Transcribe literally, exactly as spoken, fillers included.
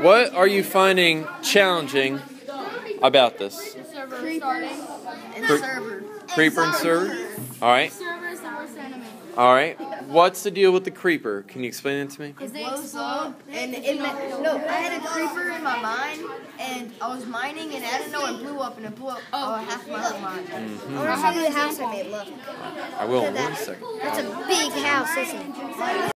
What are you finding challenging about this? The server restarting. And Cre- server. Creeper and server? Alright. Server is the worst enemy. Alright. What's the deal with the creeper? Can you explain it to me? Because they Blows explode. up, and in my, no, I had a creeper in my mine, and I was mining, and out of nowhere it blew up, and it blew up oh. uh, half my whole mine. Mm-hmm. I want to show you the house I made. Look. I will in one second. That's a big house, isn't it?